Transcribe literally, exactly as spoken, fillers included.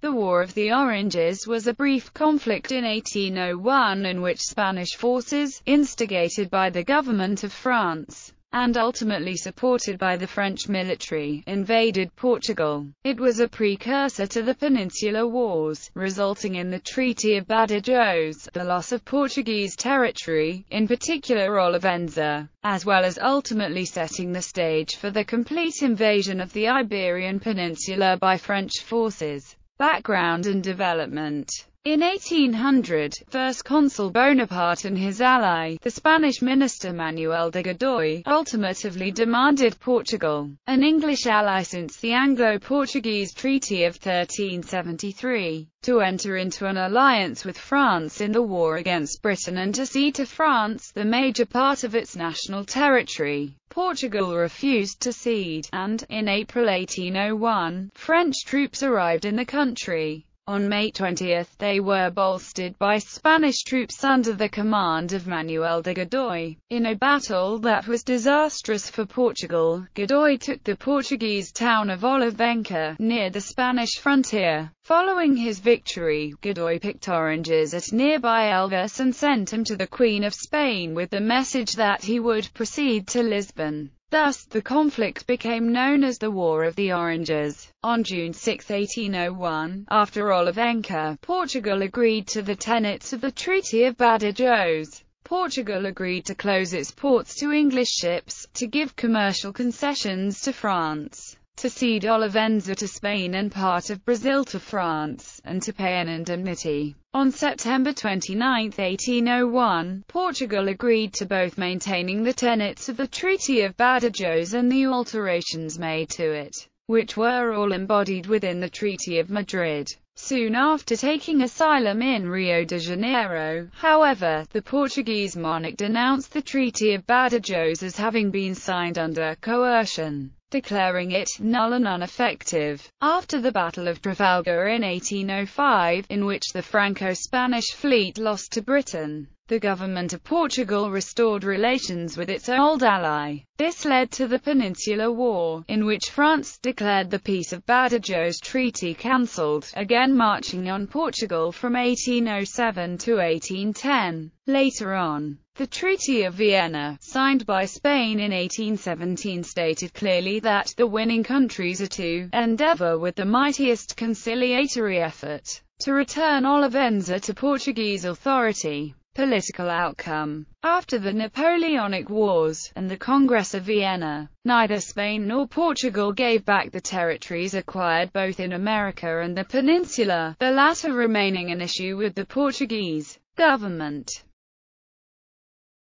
The War of the Oranges was a brief conflict in eighteen oh one in which Spanish forces, instigated by the government of France, and ultimately supported by the French military, invaded Portugal. It was a precursor to the Peninsular Wars, resulting in the Treaty of Badajoz, the loss of Portuguese territory, in particular Olivenza, as well as ultimately setting the stage for the complete invasion of the Iberian Peninsula by French forces. Background and development. In eighteen hundred, First Consul Bonaparte and his ally, the Spanish minister Manuel de Godoy, ultimately demanded Portugal, an English ally since the Anglo-Portuguese Treaty of thirteen seventy-three, to enter into an alliance with France in the war against Britain and to cede to France the major part of its national territory. Portugal refused to cede, and, in April eighteen oh one, French troops arrived in the country. On May twentieth, they were bolstered by Spanish troops under the command of Manuel de Godoy. In a battle that was disastrous for Portugal, Godoy took the Portuguese town of Olivenca, near the Spanish frontier. Following his victory, Godoy picked oranges at nearby Elvas and sent them to the Queen of Spain with the message that he would proceed to Lisbon. Thus, the conflict became known as the War of the Oranges. On June sixth eighteen oh one, after Olivenca, Portugal agreed to the tenets of the Treaty of Badajoz. Portugal agreed to close its ports to English ships, to give commercial concessions to France, to cede Olivenza to Spain and part of Brazil to France, and to pay an indemnity. On September twenty-ninth eighteen oh one, Portugal agreed to both maintaining the tenets of the Treaty of Badajoz and the alterations made to it, which were all embodied within the Treaty of Madrid. Soon after taking asylum in Rio de Janeiro, however, the Portuguese monarch denounced the Treaty of Badajoz as having been signed under coercion, declaring it null and ineffective. After the Battle of Trafalgar in eighteen oh five, in which the Franco-Spanish fleet lost to Britain, the government of Portugal restored relations with its old ally. This led to the Peninsular War, in which France declared the Peace of Badajoz Treaty cancelled, again marching on Portugal from eighteen oh seven to eighteen ten. Later on, the Treaty of Vienna, signed by Spain in eighteen seventeen, stated clearly that the winning countries are to endeavour with the mightiest conciliatory effort to return Olivenza to Portuguese authority. Political outcome. After the Napoleonic Wars, and the Congress of Vienna, neither Spain nor Portugal gave back the territories acquired both in America and the Peninsula, the latter remaining an issue with the Portuguese government.